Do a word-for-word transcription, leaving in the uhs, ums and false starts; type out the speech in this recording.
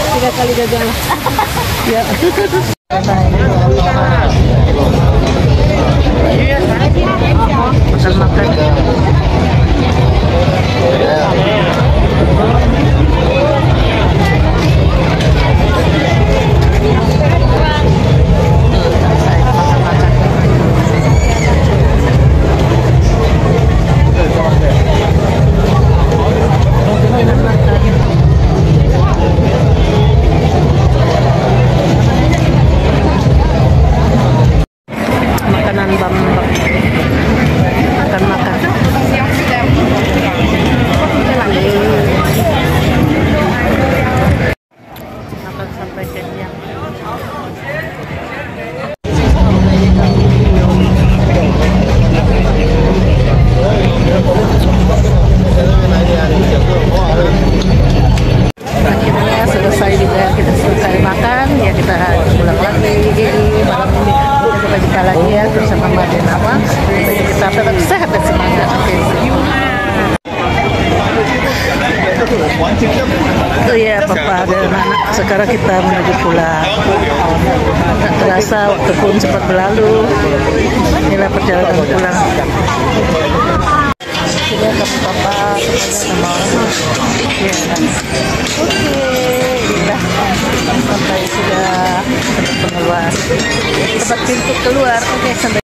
tiga kali gagal. Ya. Makan-makan. Makanan Bambang. Makan-makan. Makan sampai kenyang. Akhirnya selesai juga, kita selesai makan, ya kita pulang lagi malam ini. Kita jumpa lagi ya bersama Made Nawang. Kita tetap sehat dan semangat. Oh ya, Papa dan anak. Sekarang kita menuju pulang. Tak terasa waktu pun cepat berlalu. Inilah perjalanan pulang. Sudah ke Papa sama orang. Ya. Oke, inilah sampai sudah tempat keluar. Tempat pintu keluar. Oke, sampai